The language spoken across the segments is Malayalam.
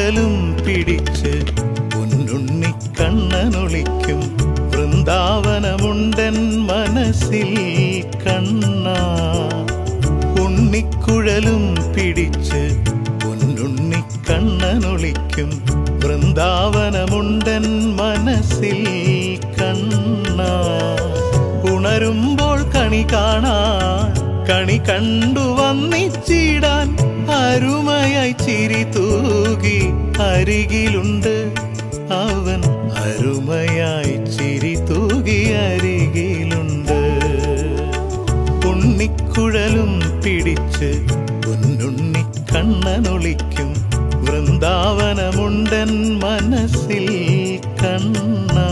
ഉണ്ണിക്കുഴലും പിടിച്ച് പൊന്നുണ്ണി കണ്ണനൊളിക്കും വൃന്ദാവനമുണ്ടൻ മനസ്സിൽ കണ്ണാ. ഉണ്ണിക്കുഴലും പിടിച്ച് പൊന്നുണ്ണി കണ്ണനൊളിക്കും വൃന്ദാവനമുണ്ടൻ മനസ്സിൽ കണ്ണാ. ഉണരുമ്പോൾ കണി കാണാൻ കണി കണ്ടു വന്നിച്ചിടാൻ അരുമയായി ചിരി തൂകി അരികിലുണ്ട് അവൻ. അരുമയായി ചിരി തൂകി അരികിലുണ്ട്. ഉണ്ണിക്കുഴലും പിടിച്ച് പൊന്നുണ്ണി കണ്ണനൊളിക്കും വൃന്ദാവനമുണ്ടൻ മനസ്സിൽ കണ്ണാ.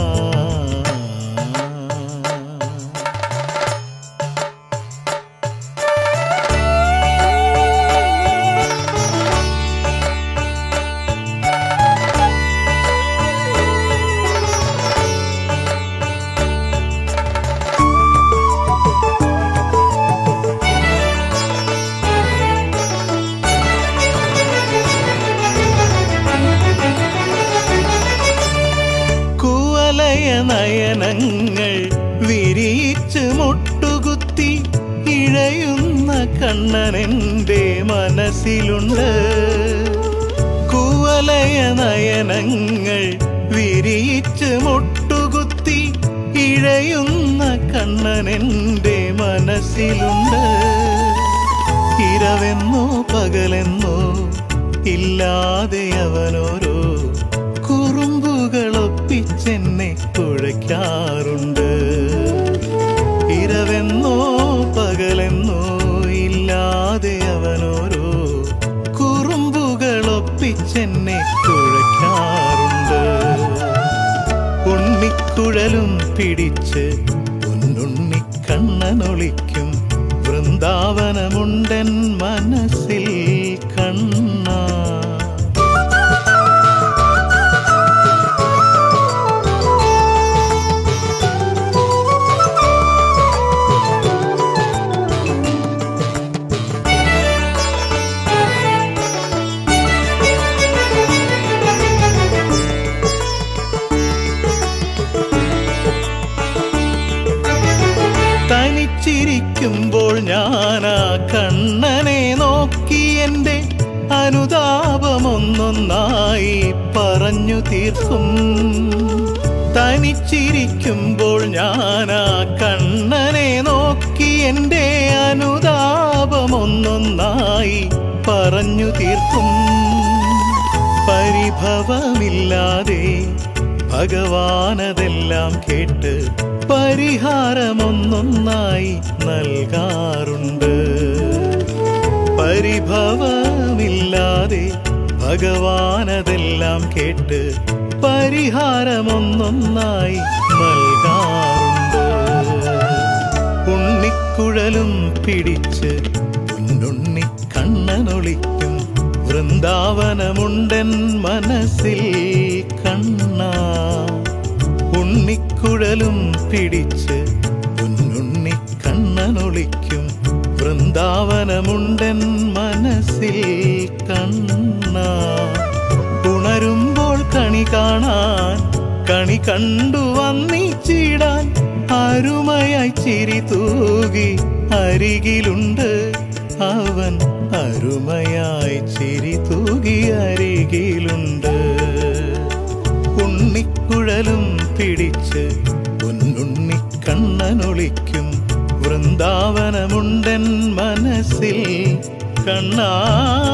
നയനങ്ങൾ വിരിയിച്ച് മുട്ടുകുത്തി ഇഴയുന്ന കണ്ണനെന്റെ മനസ്സിലുണ്ട്. കുവലയ നയനങ്ങൾ വിരിയിച്ച് മുട്ടുകുത്തി ഇഴയുന്ന കണ്ണനെന്റെ മനസ്സിലുണ്ട്. ഇരവെന്നോ പകലെന്നോ ഇല്ലാതെ അവനോരോ കുറുമ്പുകളൊപ്പിച്ചെന്നെ കുഴയ്ക്കാറുണ്ട്. ഇരവെന്നോ പകലെന്നോ ഇല്ലാതെ അവനോരോ കുറുമ്പുകളൊപ്പിച്ചെന്നെ കുഴയ്ക്കാറുണ്ട്. ഉണ്ണിക്കുഴലും പിടിച്ച് പൊന്നുണ്ണി കണ്ണനൊളിക്കും വൃന്ദാവനമുണ്ടൻ മനസ്സിൽ കണ്ണാ. തനിച്ചിരിക്കുമ്പോൾ ഞാനാ കണ്ണനെ നോക്കി എൻ്റെ അനുതാപമൊന്നൊന്നായി പറഞ്ഞു തീർക്കും. തനിച്ചിരിക്കുമ്പോൾ ഞാനാ കണ്ണനെ നോക്കി എൻ്റെ അനുതാപമൊന്നൊന്നായി പറഞ്ഞു തീർക്കും. പരിഭവമില്ലാതെ ഭഗവാനതെല്ലാം കേട്ട് പരിഹാരമൊന്നൊന്നായി നൽകാറുണ്ട്. പരിഭവമില്ലാതെ ഭഗവാനതെല്ലാം കേട്ട് പരിഹാരമൊന്നൊന്നായി നൽകാറുണ്ട്. ഉണ്ണിക്കുഴലും പിടിച്ച് പൊന്നുണ്ണി കണ്ണനൊളിക്കും വൃന്ദാവനമുണ്ടൻ മനസ്സിൽ കണ്ണാ. ഉണ്ണിക്കുഴലും പിടിച്ച് പൊന്നുണ്ണി കണ്ണനൊളിക്കും വൃന്ദാവനമുണ്ടൻ മനസ്സിൽ കണ്ണാ. ഉണരുമ്പോൾ കണി കാണാൻ കണി കണ്ടു വന്നിച്ചിടാൻ അരുമയായി ചിരി തൂകി അരികിലുണ്ട് അവൻ. അരുമയായി ചിരി തൂകി അരികിലുണ്ട്. ഉണ്ണിക്കുഴലും പിടിച്ച് പൊന്നുണ്ണി കണ്ണനൊളിക്കും വൃന്ദാവനമുണ്ടൻ മനസ്സിൽ കണ്ണാ.